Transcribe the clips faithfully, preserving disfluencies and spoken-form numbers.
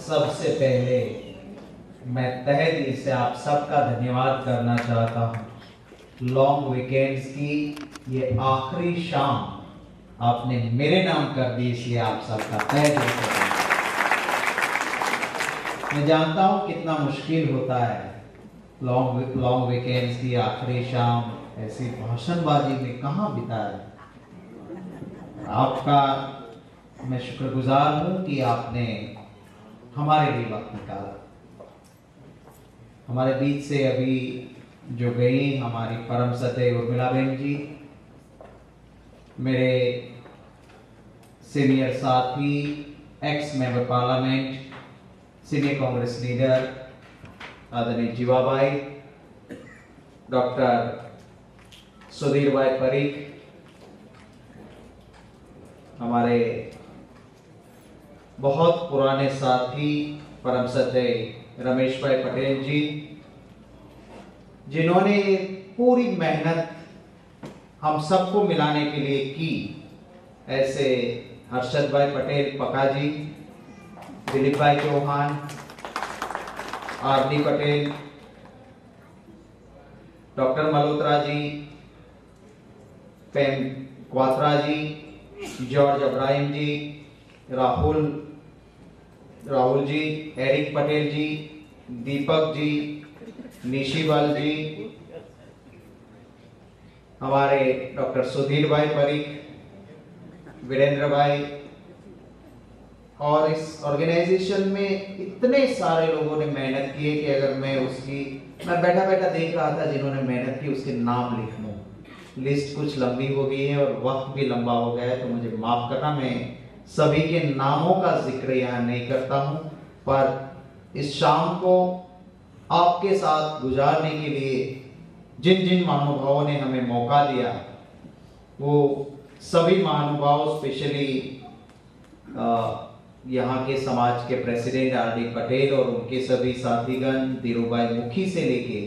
सबसे पहले मैं तहे दिल से आप सबका धन्यवाद करना चाहता हूँ। लॉन्ग वीकेंड्स की ये आखिरी शाम आपने मेरे नाम कर दी, इसलिए आप सबका तहे दिल से। मैं जानता हूँ कितना मुश्किल होता है लॉन्ग लॉन्ग वीकेंड्स की आखिरी शाम ऐसी भाषणबाजी में कहाँ बिताए। आपका मैं शुक्रगुजार हूँ कि आपने हमारे लिए वक्त निकाला। हमारे बीच से अभी जो गई हमारी परम सत्य उर्मिला बहन जी, मेरे सीनियर साथी, ex member parliament, senior Congress leader आदरणीय जीवा भाई, डॉक्टर सुधीर भाई परीख, हमारे बहुत पुराने साथी परम सत्य रमेश भाई पटेल जी, जिन्होंने पूरी मेहनत हम सबको मिलाने के लिए की, ऐसे हर्षद भाई पटेल पका जी, दिलीप भाई Chauhan, R D Patel, doctor Malhotra ji, Pem Kwatra ji, George Abraham ji, Rahul Rahul ji, Eric Patel ji, Deepak ji, Nishiwal ji, हमारे डॉक्टर सुधीर भाई परीख, वीरेंद्र भाई, और इस ऑर्गेनाइजेशन में इतने सारे लोगों ने मेहनत की है कि अगर मैं उसकी मैं बैठा बैठा देख रहा था जिन्होंने मेहनत की उसके नाम लिख लूं, लिस्ट कुछ लंबी हो गई है और वक्त भी लंबा हो गया है, तो मुझे माफ करना, मैं सभी के नामों का जिक्र यहाँ नहीं करता हूँ। पर इस शाम को आपके साथ गुजारने के लिए जिन जिन महानुभावों ने हमें मौका दिया, वो सभी महानुभाव, स्पेशली यहाँ के समाज के प्रेसिडेंट आर डी पटेल और उनके सभी साथीगण, धीरूभाई मुखी से लेके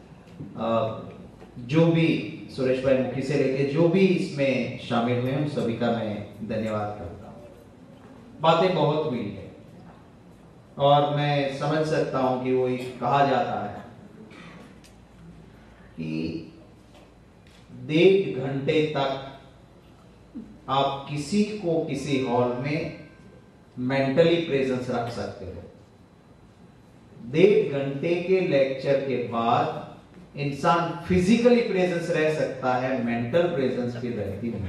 जो भी सुरेश भाई मुखी से लेके जो भी इसमें शामिल हुए, उन सभी का मैं धन्यवाद करता हूँ। बातें बहुत हुई है और मैं समझ सकता हूँ कि वो कहा जाता है कि डेढ़ घंटे तक आप किसी को किसी हॉल में मेंटली प्रेजेंस रख सकते हो। डेढ़ घंटे के लेक्चर के बाद इंसान फिजिकली प्रेजेंस रह सकता है, मेंटल प्रेजेंस भी रहती नहीं।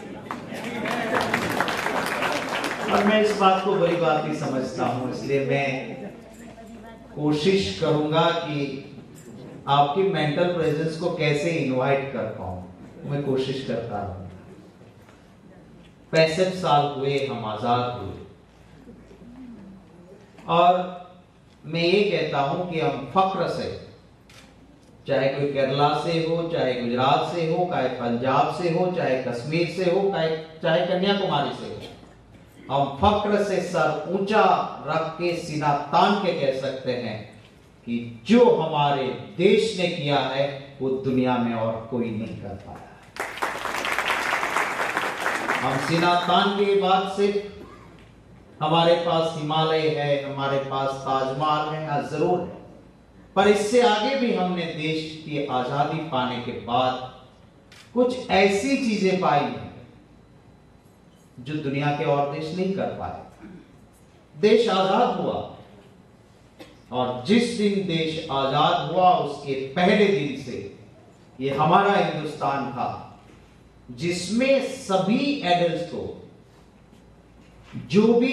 और मैं इस बात को बड़ी बात ही समझता हूं, इसलिए मैं कोशिश करूंगा कि आपकी मेंटल प्रेजेंस को कैसे इनवाइट कर पाऊं, मैं कोशिश करता हूं। पैंसठ साल हुए हम आजाद हुए और मैं ये कहता हूं कि हम फक्र से, चाहे कोई केरला से हो, चाहे गुजरात से हो, चाहे पंजाब से हो, चाहे कश्मीर से हो, चाहे कन्याकुमारी से हो, हम फक्र से सर ऊंचा रख के सीना तान के कह सकते हैं कि जो हमारे देश ने किया है वो दुनिया में और कोई नहीं कर पाया। हम सीना तान के बाद से हमारे पास हिमालय है, हमारे पास ताजमहल है, हाँ जरूर है, पर इससे आगे भी हमने देश की आजादी पाने के बाद कुछ ऐसी चीजें पाई हैं जो दुनिया के और देश नहीं कर पाए। देश आजाद हुआ और जिस दिन देश आजाद हुआ उसके पहले दिन से ये हमारा हिंदुस्तान था जिसमें सभी एडल्ट्स को, जो भी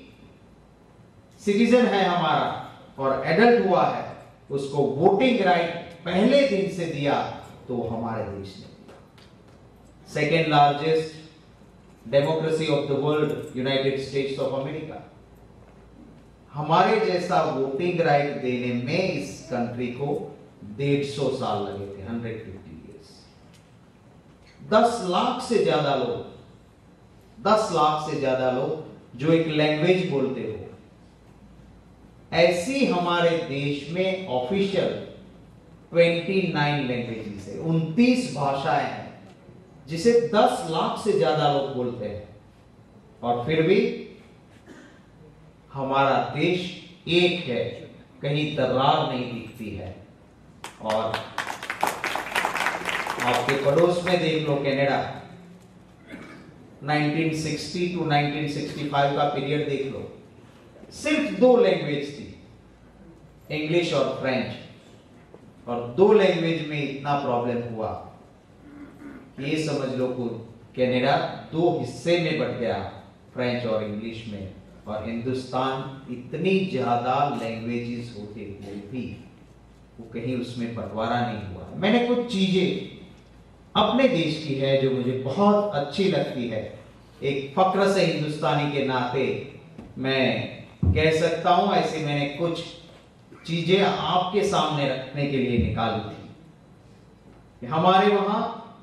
सिटीजन है हमारा और एडल्ट हुआ है, उसको वोटिंग राइट पहले दिन से दिया, तो हमारे देश ने second largest democracy of the world United States of America, हमारे जैसा वोटिंग राइट देने में इस कंट्री को डेढ़ सौ साल लगे थे, हंड्रेड फिफ्टी ईयर्स। दस लाख से ज्यादा लोग, दस लाख से ज्यादा लोग जो एक लैंग्वेज बोलते हो, ऐसी हमारे देश में ऑफिशियल उनतीस लैंग्वेजेस है, उनतीस भाषाएं हैं, जिसे दस लाख से ज्यादा लोग बोलते हैं, और फिर भी हमारा देश एक है, कहीं दरार नहीं दिखती है। और आपके पड़ोस में देख लो Canada, nineteen sixty two nineteen sixty five का पीरियड देख लो, सिर्फ दो लैंग्वेज थी, इंग्लिश और फ्रेंच, और दो लैंग्वेज में इतना प्रॉब्लम हुआ, ये समझ लो कि कनाडा दो हिस्से में बट गया, फ्रेंच और इंग्लिश में। और हिंदुस्तान इतनी ज्यादा लैंग्वेजेस होते हुए भी वो कहीं उसमें बंटवारा नहीं हुआ। मैंने कुछ चीजें अपने देश की है जो मुझे बहुत अच्छी लगती है, एक फक्र से हिंदुस्तानी के नाते मैं कह सकता हूं, ऐसे मैंने कुछ चीजें आपके सामने रखने के लिए निकाली थी। हमारे वहां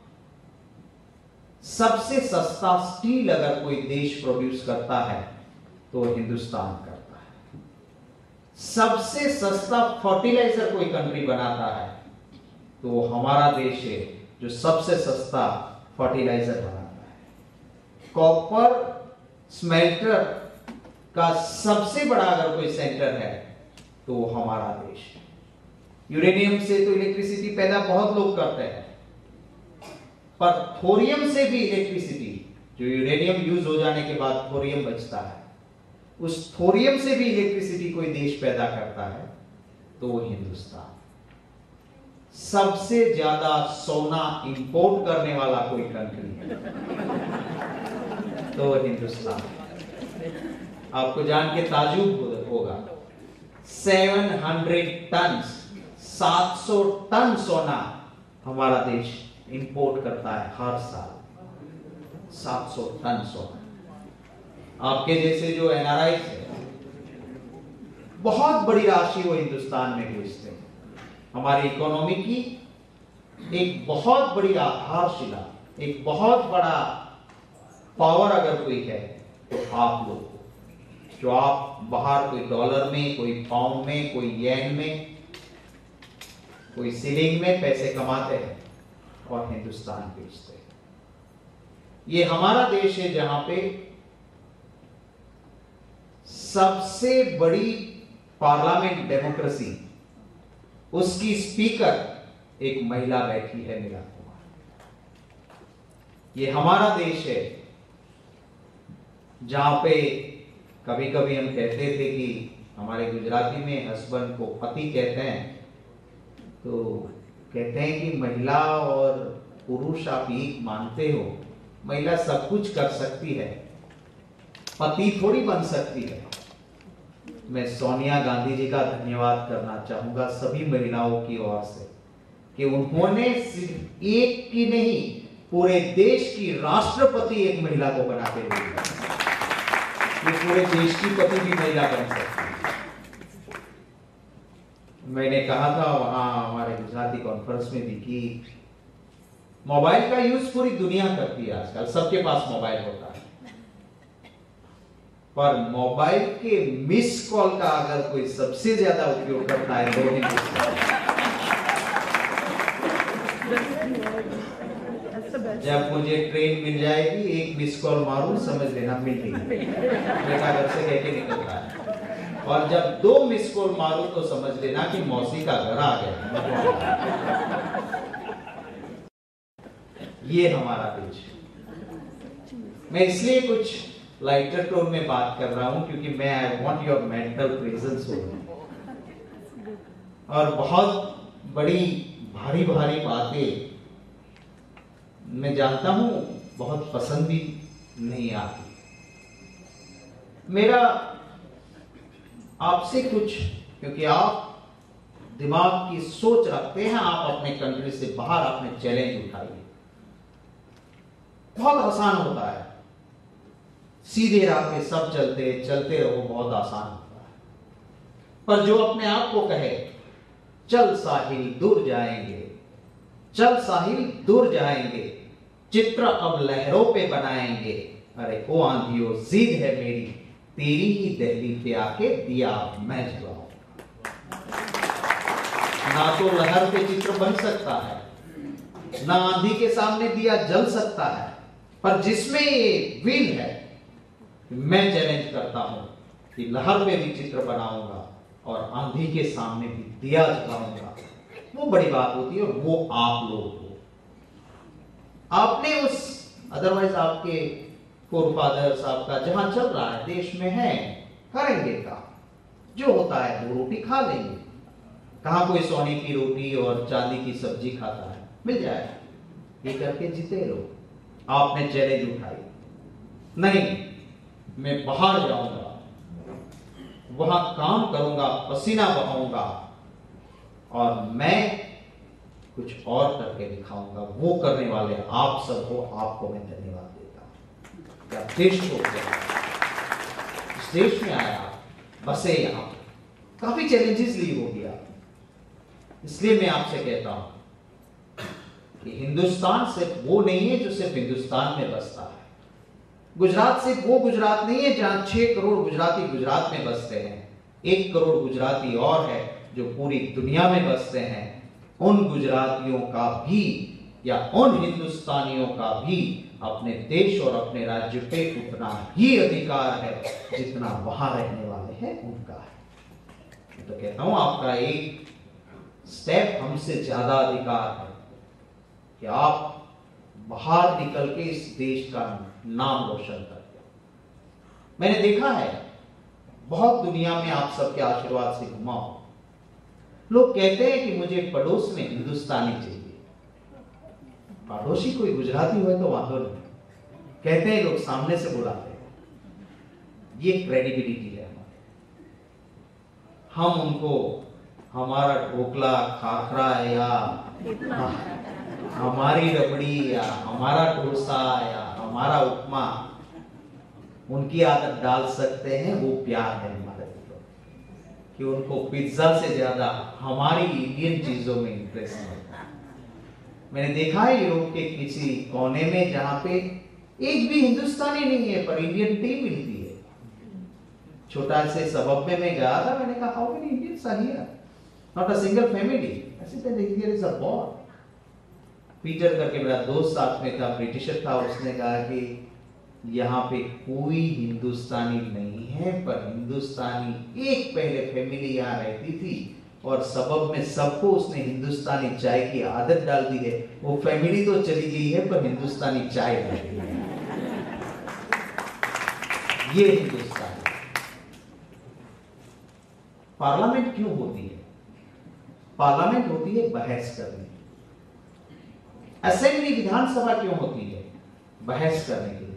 सबसे सस्ता स्टील अगर कोई देश प्रोड्यूस करता है तो हिंदुस्तान करता है। सबसे सस्ता फर्टिलाइजर कोई कंट्री बनाता है तो हमारा देश है जो सबसे सस्ता फर्टिलाइजर बनाता है। कॉपर स्मेल्टर का सबसे बड़ा अगर कोई सेंटर है तो हमारा देश है। यूरेनियम से तो इलेक्ट्रिसिटी पैदा बहुत लोग करते हैं, पर थोरियम से भी इलेक्ट्रिसिटी, जो यूरेनियम यूज हो जाने के बाद थोरियम बचता है, उस थोरियम से भी इलेक्ट्रिसिटी कोई देश पैदा करता है तो वो हिंदुस्तान। सबसे ज्यादा सोना इंपोर्ट करने वाला कोई कंट्री है तो हिंदुस्तान। आपको जान के ताजुब होगा, सेवन हंड्रेड टन, सात सौ टन सोना हमारा देश इंपोर्ट करता है हर साल, सात सौ टन सोना। आपके जैसे जो एनआरआई है, बहुत बड़ी राशि वो हिंदुस्तान में भेजते हैं। हमारी इकोनॉमी की एक बहुत बड़ी आधारशिला, एक बहुत बड़ा पावर अगर कोई है तो आप लोग, जो आप बाहर कोई डॉलर में, कोई पाउंड में, कोई येन में, कोई सिलिंग में पैसे कमाते हैं और हिंदुस्तान बेचते हैं। ये हमारा देश है जहां पे सबसे बड़ी पार्लियामेंट डेमोक्रेसी, उसकी स्पीकर एक महिला बैठी है, मीरा कुमार। ये हमारा देश है जहां पे कभी कभी हम कहते थे कि हमारे गुजराती में हस्बैंड को पति कहते हैं, तो कहते हैं कि महिला और पुरुष आप एक मानते हो, महिला सब कुछ कर सकती है, पति थोड़ी बन सकती है। मैं सोनिया गांधी जी का धन्यवाद करना चाहूंगा सभी महिलाओं की ओर से कि उन्होंने सिर्फ एक की नहीं, पूरे देश की राष्ट्रपति एक महिला को बना के दिया। ये पूरे देश की पति भी महिला बन सकती है। मैंने कहा था वहां हमारे गुजराती कॉन्फ्रेंस में भी कि मोबाइल का यूज पूरी दुनिया करती है आजकल, सबके पास मोबाइल होता है, पर मोबाइल के मिस कॉल का अगर कोई सबसे ज्यादा उपयोग करता है तो हिंदुस्तान। जब मुझे ट्रेन मिल जाएगी, एक मिस कॉल मारूं, समझ लेना मिल गई, बेटा घर से कह के निकल रहा है। और जब दो मिस कॉल मारूं तो समझ लेना कि मौसी का घर आ गया। ये हमारा देश है। मैं इसलिए कुछ लाइटर टोन में बात कर रहा हूं क्योंकि मैं I want your mental presence हो, और बहुत बड़ी भारी भारी बातें मैं जानता हूं बहुत पसंद भी नहीं आती। मेरा आपसे कुछ, क्योंकि आप दिमाग की सोच रखते हैं, आप अपने कंट्री से बाहर अपने चैलेंज उठाइए। बहुत आसान होता है, सीधे राह पे सब चलते चलते रहो, बहुत आसान होता है। पर जो अपने आप को कहे चल साहिल दूर जाएंगे, चल साहिल दूर जाएंगे, चित्र अब लहरों पे बनाएंगे, अरे ओ आंधियों जिद है मेरी, तेरी ही दहली पे आके दिया मैं जलाऊं। ना तो लहर पे चित्र बन सकता है, ना आंधी के सामने दिया जल सकता है, पर जिसमें ये विल है, मैं चैलेंज करता हूं कि लहर पे भी चित्र बनाऊंगा और आंधी के सामने भी दिया जलाऊंगा, वो बड़ी बात होती है। और वो आप लोग हो, आपने उस अदरवाइज आपके फोरफादर्स आपका जहां चल रहा है देश में है, करेंगे काम, जो होता है दो रोटी खा लेंगे। कहां कोई सोने की रोटी और चांदी की सब्जी खाता है, मिल जाएगा, ये करके जीते रहो। आपने चैलेंज उठाई, नहीं मैं बाहर जाऊंगा, वहां काम करूंगा, पसीना बहाऊंगा और मैं कुछ और करके दिखाऊंगा, वो करने वाले आप सब हो, आपको मैं धन्यवाद देता हूं। क्या देश को इस देश में आया, बसे यहां, काफी चैलेंजेस ली होगी आप, इसलिए मैं आपसे कहता हूं कि हिंदुस्तान सिर्फ वो नहीं है जो सिर्फ हिंदुस्तान में बसता है। गुजरात सिर्फ वो गुजरात नहीं है जहां छह करोड़ गुजराती गुजरात में बसते हैं। एक करोड़ गुजराती और है जो पूरी दुनिया में बसते हैं। उन गुजरातियों का भी या उन हिंदुस्तानियों का भी अपने देश और अपने राज्य पे उतना ही अधिकार है जितना वहां रहने वाले हैं उनका है। मैं तो कहता हूं आपका एक स्टेप हमसे ज्यादा अधिकार है कि आप बाहर निकल के इस देश का नाम रोशन करते। मैंने देखा है बहुत दुनिया में आप सबके आशीर्वाद से घुमा हूं, लोग कहते हैं कि मुझे पड़ोस में हिंदुस्तानी चाहिए। पड़ोसी कोई गुजराती हुए तो वांधो नहीं, कहते हैं लोग, सामने से बुलाते हैं, ये क्रेडिबिलिटी है हमारे। हम उनको हमारा ढोकला खाखरा या हमारी रबड़ी या हमारा डोसा या हमारा उपमा उनकी आदत डाल सकते हैं, वो प्यार है हमारे लिए कि उनको पिज्जा से ज्यादा हमारी इंडियन चीजों में इंटरेस्ट है। मैंने देखा है यूरोप के किसी कोने में जहां पे एक भी हिंदुस्तानी नहीं है पर इंडियन टी मिलती है। छोटा से सबब में मैं गया था, मैंने कहा how many Indians are here, not a single family. ऐसे तो here is a board. Peter करके मेरा दोस्त साथ में था, ब्रिटिशर था, उसने कहा कि यहाँ पे कोई हिंदुस्तानी नहीं है पर हिंदुस्तानी एक पहले फैमिली यहाँ रहती थी और सबब में सबको उसने हिंदुस्तानी चाय की आदत डाल दी है। वो फैमिली तो चली गई है पर हिंदुस्तानी चाय नहीं है। ये हिंदुस्तान। पार्लियामेंट क्यों होती है? पार्लियामेंट होती है बहस करने। असेंबली विधानसभा क्यों होती है? बहस करने के लिए।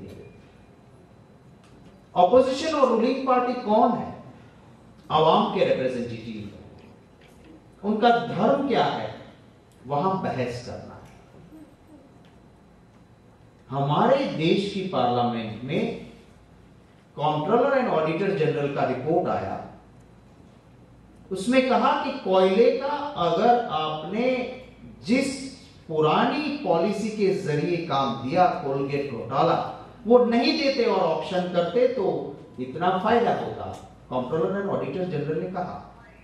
ऑपोजिशन और रूलिंग पार्टी कौन है? आवाम के रिप्रेजेंटेटिव। उनका धर्म क्या है? वहां बहस करना है। हमारे देश की पार्लियामेंट में कंट्रोलर एंड ऑडिटर जनरल का रिपोर्ट आया, उसमें कहा कि कोयले का अगर आपने जिस पुरानी पॉलिसी के जरिए काम दिया, कोलगेट घोटाला, वो नहीं देते और ऑप्शन करते तो इतना फायदा होता। कंट्रोलर एंड ऑडिटर जनरल ने कहा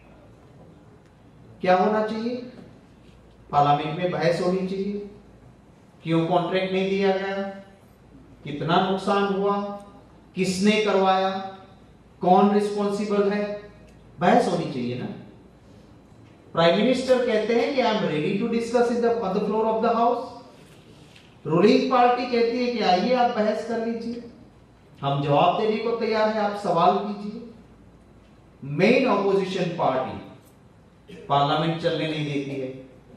क्या होना चाहिए? पार्लियामेंट में बहस होनी चाहिए। क्यों कॉन्ट्रैक्ट नहीं दिया गया? कितना नुकसान हुआ? किसने करवाया? कौन रिस्पॉन्सिबल है? बहस होनी चाहिए ना। प्राइम मिनिस्टर कहते हैं कि I am ready to discuss in the on the floor of the house. Ruling party कहती है कि आइए आप बहस कर लीजिए, हम जवाब देने को तैयार हैं, आप सवाल कीजिए। मेन ऑपोजिशन पार्टी पार्लियामेंट चलने नहीं देती है।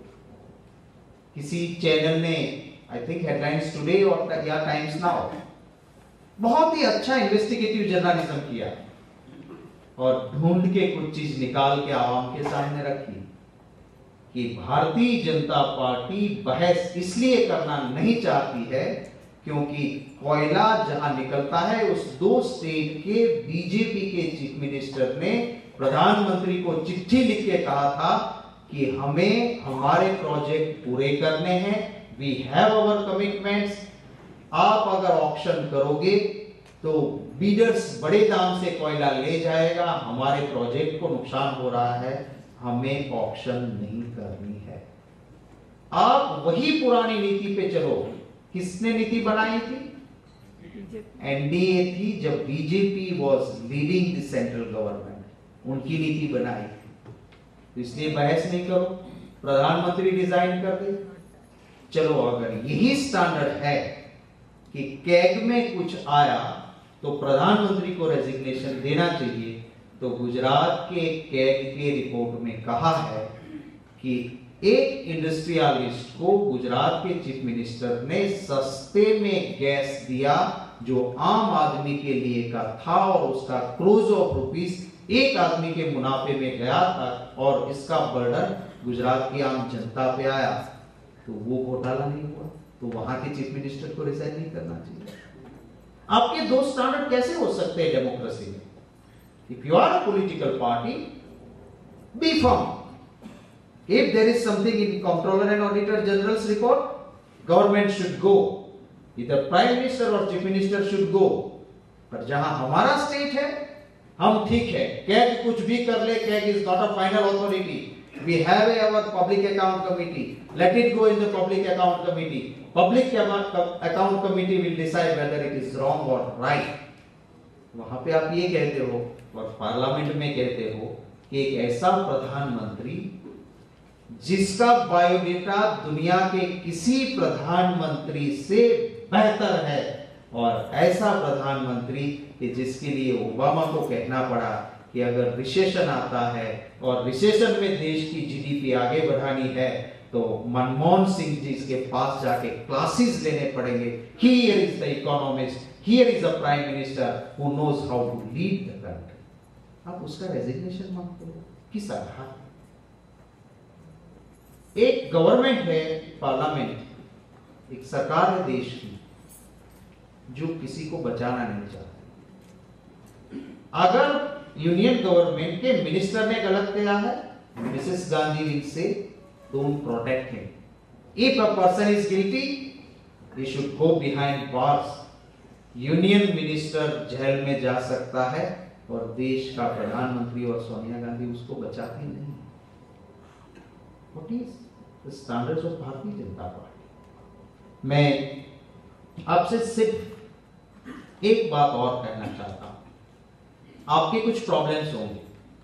किसी चैनल ने, आई थिंक हेडलाइंस टुडे और या टाइम्स नाउ, बहुत ही अच्छा इन्वेस्टिगेटिव जर्नलिज्म किया और ढूंढ के कुछ चीज निकाल के आवाम के सामने रखी कि भारतीय जनता पार्टी बहस इसलिए करना नहीं चाहती है क्योंकि कोयला जहां निकलता है उस दो स्टेट के बीजेपी के चीफ मिनिस्टर ने प्रधानमंत्री को चिट्ठी लिख के कहा था कि हमें हमारे प्रोजेक्ट पूरे करने हैं, वी हैव आवर कमिटमेंट्स। आप अगर ऑक्शन करोगे तो बीडर्स बड़े दाम से कोयला ले जाएगा, हमारे प्रोजेक्ट को नुकसान हो रहा है, हमें ऑक्शन नहीं करनी है। आप वही पुरानी नीति पे चलो। किसने नीति बनाई थी? एनडीए थी जब BJP was leading the central government, उनकी नीति बनाई। तो इसलिए बहस नहीं करो, प्रधानमंत्री डिजाइन कर दे। चलो अगर यही स्टैंडर्ड है कि कैग में कुछ आया तो प्रधानमंत्री को रेजिग्नेशन देना चाहिए, तो गुजरात के कैग के रिपोर्ट में कहा है कि एक इंडस्ट्रियलिस्ट को गुजरात के चीफ मिनिस्टर ने सस्ते में गैस दिया जो आम आदमी के लिए का था, और उसका क्रोज ऑफ रुपीस एक आदमी के मुनाफे में गया था, और इसका बर्डन गुजरात की आम जनता पे आया। तो वो घोटाला नहीं हुआ, तो वहां के चीफ मिनिस्टर को रिजाइन नहीं करना चाहिए। आपके दो स्टैंडर्ड कैसे हो सकते हैं डेमोक्रेसी में? If you are a political party, be firm. If there is something in Comptroller and Auditor General's report, government should go. Either Prime Minister or Chief Minister should go. पर जहां हमारा state है, हम ठीक है, CAG कुछ भी कर ले, CAG is not a final authority. We have our public account committee. Let it go in the public account committee. Public account committee will decide whether it is wrong or right. वहां पे आप ये कहते हो और parliament में कहते हो कि एक ऐसा प्रधानमंत्री जिसका बायोडेटा दुनिया के किसी प्रधानमंत्री से बेहतर है, और ऐसा प्रधानमंत्री कि जिसके लिए ओबामा को कहना पड़ा कि अगर रिसेशन आता है और रिसेशन में देश की जीडीपी आगे बढ़ानी है तो मनमोहन सिंह जी के पास जाके क्लासेस लेने पड़ेंगे। Here is the economist, here is the prime minister who knows how to lead the country. आप उसका रेजिग्नेशन मांगते हो किस आधार? एक गवर्नमेंट है, पार्लियामेंट, एक सरकार है देश की जो किसी को बचाना नहीं चाहती। अगर यूनियन गवर्नमेंट के मिनिस्टर ने गलत किया है, Mrs Gandhi will say don't protect him. If a person is guilty, he should go behind bars. Union minister jail में जा सकता है और देश का प्रधानमंत्री और सोनिया गांधी उसको बचाती नहीं। What is the standards of Bharatiya Janata party? मैं आपसे सिर्फ एक बात और कहना चाहता हूं। आपके कुछ प्रॉब्लम्स होंगे,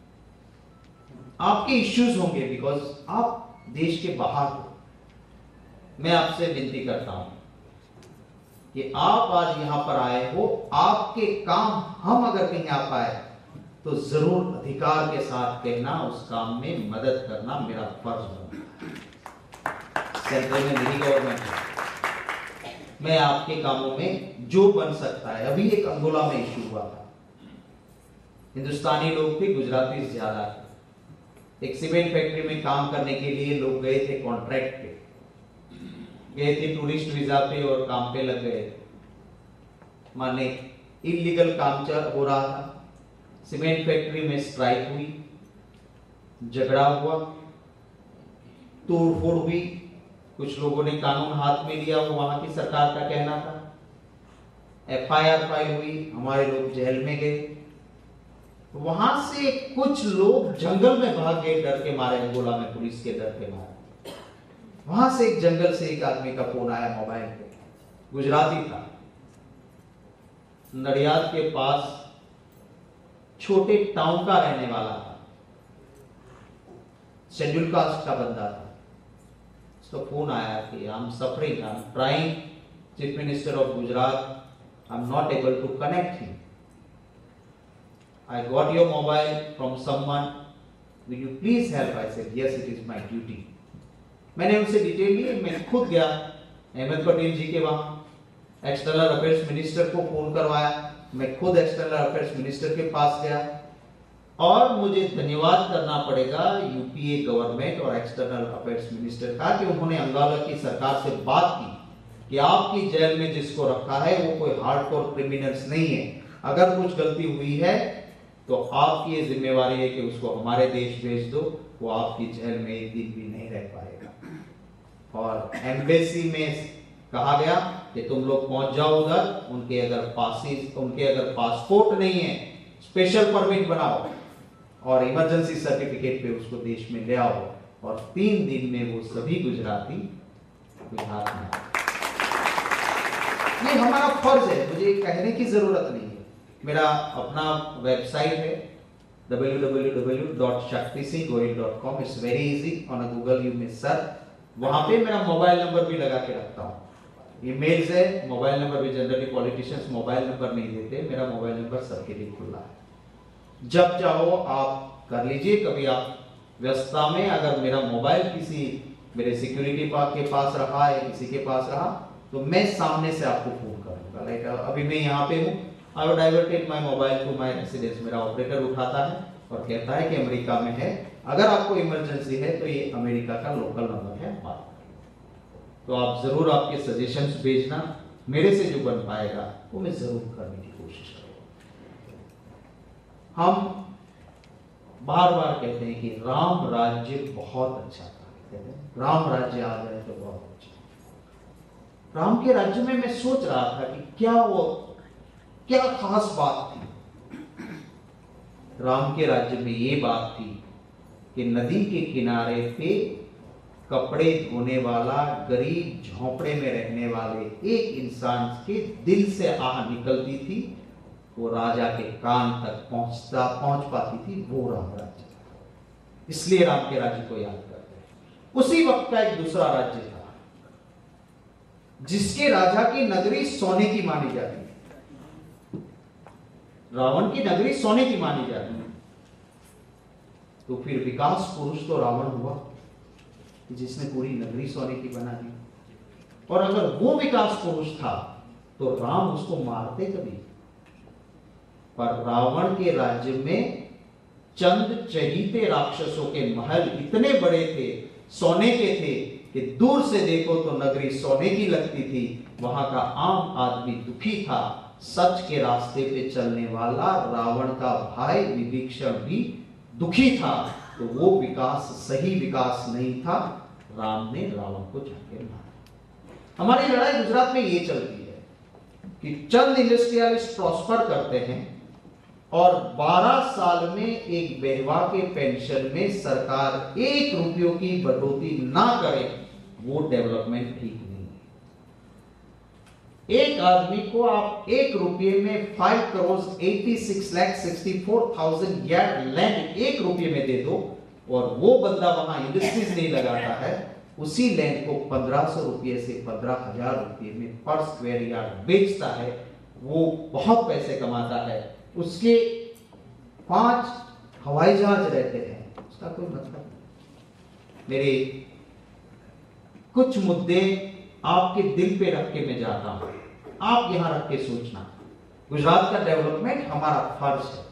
आपके इश्यूज होंगे, बिकॉज आप देश के बाहर हो। मैं आपसे विनती करता हूं कि आप आज यहां पर आए हो, आपके काम हम अगर कहीं आ पाए तो जरूर अधिकार के साथ कहना, उस काम में मदद करना मेरा फर्ज बनता है। सेंट्रल में मेरी गवर्नमेंट है, मैं आपके कामों में जो बन सकता है। अभी एक अंगोला में इशू हुआ था, हिंदुस्तानी लोग थे, गुजराती ज्यादा थे। एक सीमेंट फैक्ट्री में काम करने के लिए लोग गए थे, कॉन्ट्रैक्ट पे गए थे, टूरिस्ट वीजा पे, और काम पे लग गए। माने इलीगल काम चल हो रहा था। सीमेंट फैक्ट्री में स्ट्राइक हुई, झगड़ा हुआ, तोड़फोड़ हुई, कुछ लोगों ने कानून हाथ में लिया, वो वहां की सरकार का कहना था। एफ आई आर फाइल हुई, हमारे लोग जेल में गए। वहां से कुछ लोग जंगल में भाग गए डर के मारे, अंगोला में पुलिस के डर के मारे। वहां से एक जंगल से एक आदमी का फोन आया मोबाइल पे, गुजराती था, नडियाद के पास छोटे टाउन का रहने वाला था, शेड्यूल कास्ट का बंदा था। उसका फोन आया कि I am suffering, I am trying, chief minister of Gujarat, I am not able to connect him, I got your mobile from someone, will you please help? I said yes, it is my duty. मैंने उनसे detail ली, मैं खुद गया अहमद पटेल जी के वहां, external affairs minister को phone करवाया, मैं खुद एक्सटर्नल अफेयर्स मिनिस्टर के पास गया। और मुझे धन्यवाद करना पड़ेगा यूपीए गवर्नमेंट और एक्सटर्नल अफेयर्स मिनिस्टर का कि उन्होंने अंगोला की सरकार से बात की कि आपकी जेल में जिसको रखा है वो कोई हार्डकोर क्रिमिनल्स नहीं है, अगर कुछ गलती हुई है तो आपकी ये जिम्मेवारी है कि उसको हमारे देश भेज दो, वो आपकी जेल में एक दिन भी नहीं रह पाएगा। और एम्बेसी में कहा गया कि तुम लोग पहुंच जाओ उधर, उनके अगर पासिस उनके अगर पासपोर्ट नहीं है, स्पेशल परमिट बनाओ और इमरजेंसी सर्टिफिकेट पे उसको देश में ले आओ। और तीन दिन में वो सभी गुजराती गुजरात में। ये हमारा फर्ज है, मुझे कहने की जरूरत नहीं है। मेरा अपना वेबसाइट है W W W dot Shakti Singh Goyal dot com. It's very easy, on Google you may search. वहां पे मेरा मोबाइल नंबर भी लगा के रखता हूँ। ईमेल्स है, मोबाइल नंबर भी, जनरली पॉलिटिशियंस मोबाइल नंबर नहीं देते, मेरा मोबाइल नंबर सबके लिए खुला है। जब चाहो आप कर लीजिए। कभी आप व्यस्तता में अगर मेरा मोबाइल किसी मेरे सिक्योरिटी के पास रहा या किसी के पास रहा तो मैं सामने से आपको फोन करूंगा। लाइक अभी मैं यहाँ पे हूँ, I will diverted my mobile to my residence. मेरा ऑपरेटर उठाता है और कहता है कि अमेरिका में है, अगर आपको इमरजेंसी है तो ये अमेरिका का लोकल नंबर है, बात। तो आप जरूर आपके सजेशंस भेजना, मेरे से जो बन पाएगा वो मैं जरूर करने की कोशिश करूंगा। हम बार बार कहते हैं कि राम राज्य बहुत अच्छा था, कहते हैं राम राज्य आ जाए तो बहुत अच्छा। राम के राज्य में मैं सोच रहा था कि क्या वो क्या खास बात थी। राम के राज्य में ये बात थी कि नदी के किनारे पे कपड़े धोने वाला गरीब झोंपड़े में रहने वाले एक इंसान के दिल से आह निकलती थी, वो राजा के कान तक पहुंचता पहुंच पाती थी, वो राम राज्य था। इसलिए राम के राज्य को याद करते हैं। उसी वक्त का एक दूसरा राज्य था जिसके राजा की नगरी सोने की मानी जाती है। रावण की नगरी सोने की मानी जाती है। तो फिर विकास पुरुष तो रावण हुआ जिसने पूरी नगरी सोने की बना दी। और अगर वो विकास पुरुष था तो राम उसको मारते कभी। पर रावण के राज्य में चंद चहीते राक्षसों के महल इतने बड़े थे, सोने के थे, कि दूर से देखो तो नगरी सोने की लगती थी। वहां का आम आदमी दुखी था। सच के रास्ते पे चलने वाला रावण का भाई विभीषण भी दुखी था। तो वो विकास सही विकास नहीं था। राम ने रावण को जाके मारा। हमारी लड़ाई गुजरात में ये चलती है कि चंद इंडस्ट्रियलिस्ट प्रॉस्पर करते हैं और बारह साल में एक बेवा के पेंशन में सरकार एक रुपयों की बढ़ोतरी ना करे, वो डेवलपमेंट ठीक नहीं है। एक आदमी को आप एक रुपये में five crore eighty six lakh sixty four thousand yard land एक रुपये में दे दो और वो बंदा वहां इंडस्ट्रीज नहीं लगाता है, उसी लैंड को पंद्रह सौ रुपये से पंद्रह हजार रुपये में पर स्क्वायर यार्ड बेचता है, वो बहुत पैसे कमाता है। उसके पांच हवाई जहाज रहते हैं, उसका कोई मतलब नहीं। मेरे कुछ मुद्दे आपके दिल पे रख के मैं जाता हूं, आप यहां रख के सोचना। गुजरात का डेवलपमेंट हमारा फर्ज है।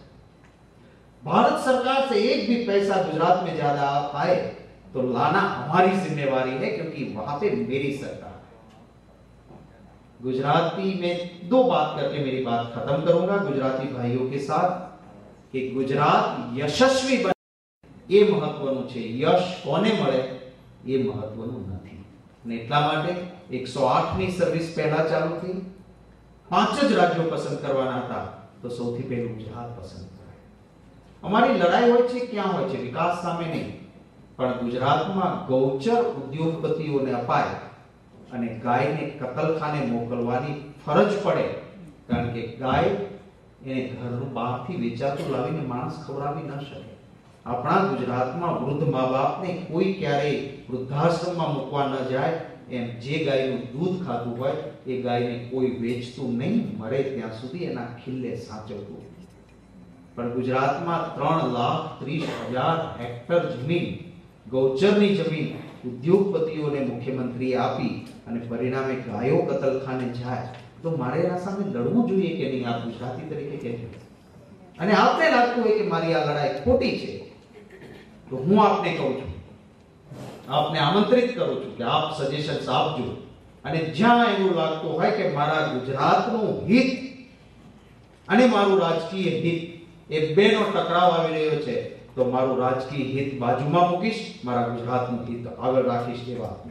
भारत सरकार से एक भी पैसा गुजरात में ज्यादा आए तो लाना हमारी जिम्मेवारी है, क्योंकि वहां पे मेरी सरकार है। गुजराती में दो बात करके मेरी बात खत्म करूंगा गुजराती भाइयों के साथ कि गुजरात यशस्वी बने ये महत्वનું છે। यश કોને મળે એ મહત્વનું નથી અને એટલા માટે एक सौ आठ ની સર્વિસ પહેલા ચાલુ થઈ, પાંચ જ રાજ્યો પસંદ કરવાના હતા તો સૌથી પહેલું ગુજરાત પસંદ કરાય। અમારી લડાઈ હોય છે ક્યાં હોય છે? વિકાસ સામે નહીં, પણ ગુજરાતમાં ગૌચર ઉદ્યોગપતિઓને અપાય અને ગાયને કતલખાને મોકલવાની ફરજ પડે, કારણ કે ગાય એને ઘરનું બહારથી વેચાતું લાવીને માણસ ખવડાવી ન શકે। આપણા ગુજરાતમાં વૃદ્ધ મા બાપને કોઈ ક્યારે વૃદ્ધાશ્રમમાં મૂકવા ન જાય, એમ જે ગાયનું દૂધ ખાતું હોય એ ગાયને કોઈ વેચતું નહીં, મરે ત્યાં સુધી એના ખિલ્લે સાચવતું। પણ ગુજરાતમાં ત્રણ લાખ ત્રીસ હજાર હેક્ટર જમીન, ગૌચરની જમીન ઉદ્યોગપતિઓને મુખ્યમંત્રીએ આપી અને પરિણામે ગાયો કતલખાને જાય, તો મારે એના સામે લડવું જોઈએ કે નહીં? આપ ગુજરાતી તરીકે કહેજો અને આપને લાગતું હોય કે મારી આ લડાઈ ખોટી છે તો હું આપને કહું છું, આપને આમંત્રિત કરું છું કે આપ સજેશન્સ આપજો અને જ્યાં એવું લાગતું હોય કે મારા ગુજરાતનું હિત અને મારું રાજકીય હિત એ બેનો ટકરાવ આવી રહ્યો છે તો મારું રાજકીય હિત બાજુમાં મૂકીશ, મારા ગુજરાતનું હિત આગળ રાખીશ। એ વાત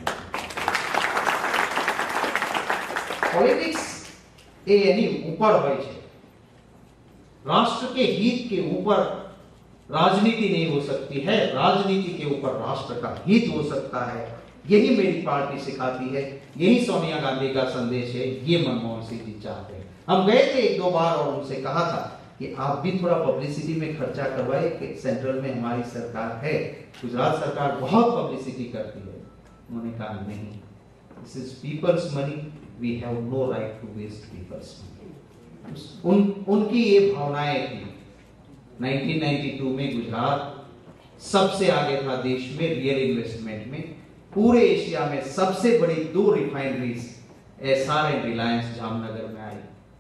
पॉलिटिक्स ए एनी ऊपर होय छे। राष्ट्र के हित के ऊपर राजनीति नहीं हो सकती है, राजनीति के ऊपर राष्ट्र का हित हो सकता है। यही मेरी पार्टी सिखाती है, यही सोनिया गांधी का संदेश है, ये मनमोहन सिंह जी चाहते हैं। हम गए थे एक दो बार और उनसे कहा था कि आप भी थोड़ा पब्लिसिटी में खर्चा करवाए कि सेंट्रल में हमारी सरकार है, गुजरात सरकार बहुत पब्लिसिटी करती है। उन्होंने कहा नहीं, this is people's money, we have no right to waste people's money. उन उनकी ये भावनाएं थी। नाइनटीन नाइंटी टू में गुजरात सबसे आगे था देश में रियल इन्वेस्टमेंट में। पूरे एशिया में सबसे बड़ी दो रिफाइनरीज एसआर एंड रिलायंस जामनगर में आई,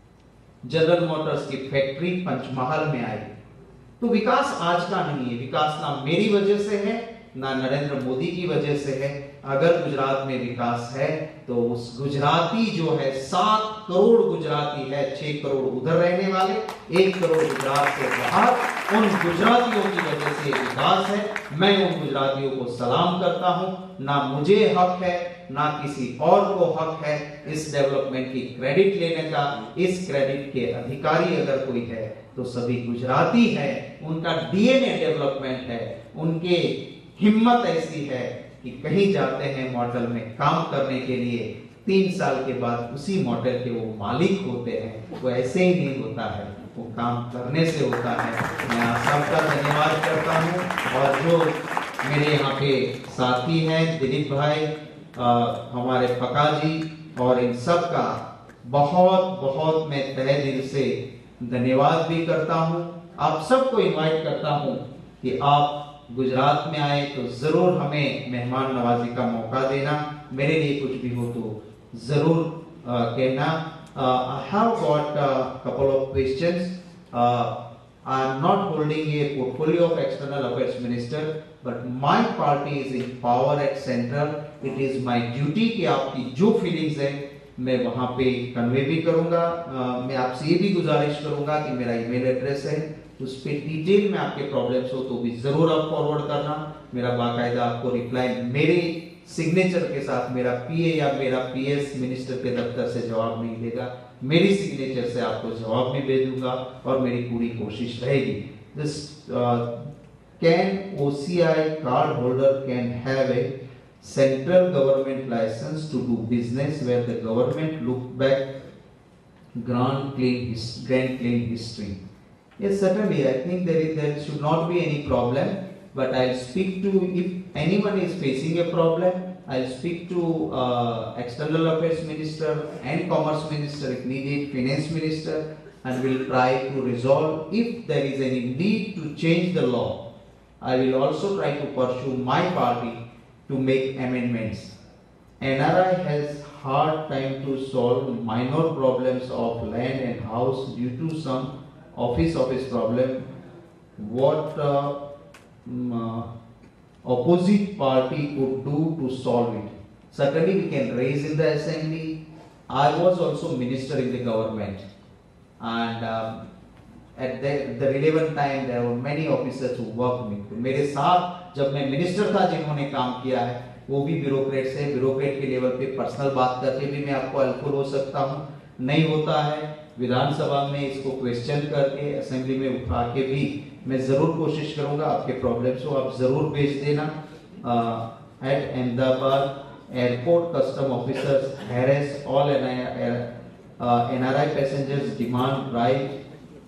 जनरल मोटर्स की फैक्ट्री पंचमहल में आई। तो विकास आज का नहीं है, विकास ना मेरी वजह से है ना नरेंद्र मोदी की वजह से है। अगर गुजरात में विकास है तो उस गुजराती जो है, सात करोड़ गुजराती है, छह करोड़ उधर रहने वाले, एक करोड़ गुजरात से बाहर, उन गुजरातियों की वजह से विकास है। मैं उन गुजरातियों को सलाम करता हूं। ना मुझे हक है ना किसी और को हक है इस डेवलपमेंट की क्रेडिट लेने का। इस क्रेडिट के अधिकारी अगर कोई है तो सभी गुजराती है, उनका डीएनए डेवलपमेंट है, उनके हिम्मत ऐसी है कि कहीं जाते हैं मॉडल में काम करने के लिए, तीन साल के बाद उसी मॉडल के वो मालिक होते हैं। वो ऐसे ही नहीं होता है, वो काम करने से होता है। मैं आप सबका धन्यवाद करता हूँ। और जो मेरे यहाँ पे साथी हैं दिलीप भाई, आ, हमारे पका जी, और इन सब का बहुत बहुत मैं तहे दिल से धन्यवाद भी करता हूँ। आप सबको इनवाइट करता हूँ कि आप गुजरात में आए तो जरूर हमें मेहमान नवाजी का मौका देना। मेरे लिए कुछ भी हो तो जरूर uh, कहना। I have got couple of questions. uh, I am not holding a portfolio of external affairs minister, but my party is in power at central. It is my duty कि आपकी जो फीलिंग्स है मैं वहां पे convey भी करूंगा। uh, मैं आपसे ये भी गुजारिश करूंगा कि मेरा ईमेल एड्रेस है, उस पे डिटेल में आपके प्रॉब्लम्स हो तो भी जरूर आप फॉरवर्ड करना। मेरा बाकायदा आपको रिप्लाई मेरे सिग्नेचर के साथ, मेरा पीए या मेरा पीएस मिनिस्टर के दफ्तर से जवाब नहीं देगा, मेरी सिग्नेचर से आपको जवाब भी भेज दूंगा और मेरी पूरी कोशिश रहेगी। This can OCI card holder can have a central government licence to do business where the government look back grand claim grand claim history. Yes, certainly. I think there is there should not be any problem. But I'll speak to, if anyone is facing a problem, I'll speak to uh, External Affairs Minister and Commerce Minister, if needed, Finance Minister, and we'll try to resolve. If there is any need to change the law, I will also try to pursue my party to make amendments. N R I has hard time to solve minor problems of land and house due to some office office problem. What uh, um, uh, opposite party could do to solve it? Certainly we can raise in the assembly. I was also minister in the government, and um, at the, the relevant time there were many officers who worked with me. मेरे साथ जब मैं minister था जिन्होंने काम किया है वो भी ब्यूरोक्रेट से, ब्यूरोक्रेट के लेवल पे पर्सनल बात करके भी मैं आपको हेल्पफुल हो सकता हूँ। नहीं होता है विधानसभा में इसको क्वेश्चन करके, असेंबली में उठा के भी मैं जरूर कोशिश करूंगा। आपके प्रॉब्लम्स को आप जरूर भेज देना। At Ahmedabad airport custom officers harass all NRI passengers demand right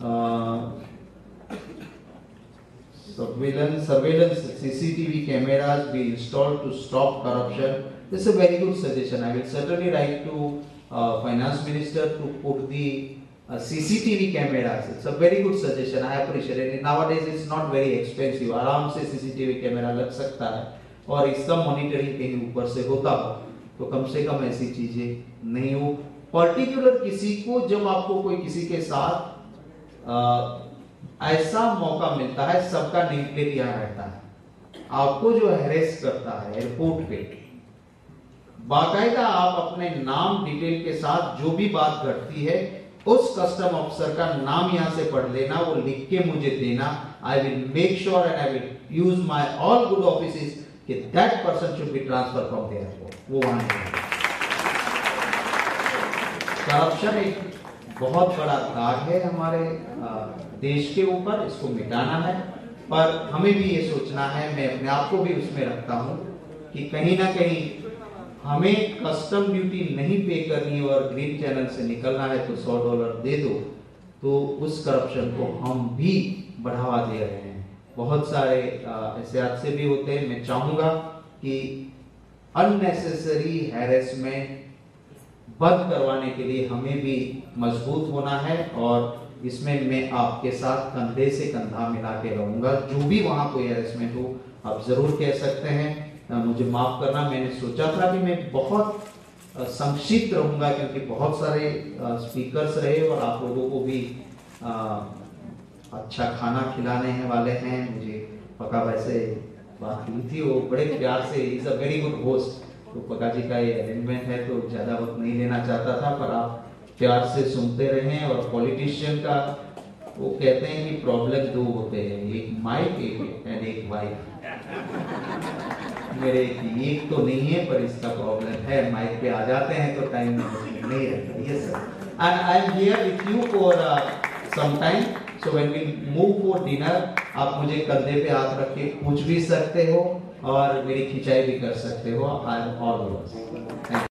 surveillance surveillance C C T V cameras be installed to stop corruption. This is a very good suggestion. I will certainly write to uh, finance minister to put the uh, C C T V cameras. It's a very good suggestion. I appreciate it. Nowadays it's not very expensive. आराम से C C T V camera लग सकता है और इसका monitoring कहीं ऊपर से होता हो तो कम से कम ऐसी चीजें नहीं हो। पर्टिकुलर किसी को, जब आपको कोई किसी के साथ आ, ऐसा मौका मिलता है, सबका नेम प्लेट यहाँ रहता है, आपको जो हैरेस करता है एयरपोर्ट पे, बाकायदा आप अपने नाम डिटेल के साथ जो भी बात घटती है उस कस्टम ऑफिसर का नाम यहाँ से पढ़ लेना, वो लिख के मुझे देना। I will make sure and I will use my all good offices कि that person should be transfer from the airport. वो वहां करप्शन एक बहुत बड़ा दाग है हमारे देश के ऊपर, इसको मिटाना है, पर हमें भी ये सोचना है, मैं अपने आप को भी उसमें रखता हूं कि कहीं ना कहीं हमें कस्टम ड्यूटी नहीं पे करनी है और ग्रीन चैनल से निकलना है तो सौ डॉलर दे दो, तो उस करप्शन को हम भी बढ़ावा दे रहे हैं। बहुत सारे ऐसे हादसे भी होते हैं। मैं चाहूंगा कि अननेसेसरी हैरेसमेंट बंद करवाने के लिए हमें भी मजबूत होना है और इसमें मैं आपके साथ कंधे से कंधा मिला के रहूंगा। जो भी वहां कोई हैरेसमेंट हो आप जरूर कह सकते हैं। मुझे माफ करना, मैंने सोचा था कि मैं बहुत संक्षिप्त रहूंगा क्योंकि बहुत सारे स्पीकर्स रहे और आप लोगों को भी आ, अच्छा खाना खिलाने हैं वाले हैं। मुझे पका वैसे बात हुई थी, वो बड़े प्यार से, is a very good host, तो पका जी का ये अरेंजमेंट है तो ज्यादा वक्त नहीं लेना चाहता था, पर आप प्यार से सुनते रहे। और पॉलिटिशियन का वो कहते हैं कि प्रॉब्लम दो होते हैं, एक माइक एंड एक वाइफ। मेरे एक तो नहीं है पर इसका प्रॉब्लम है, माइक पे आ जाते हैं तो टाइम नहीं रहता। Yes sir, and I am here with you for some time, so when we move for dinner आप मुझे कंधे पे हाथ रख के पूछ भी सकते हो और मेरी खिंचाई भी कर सकते हो। I am all over.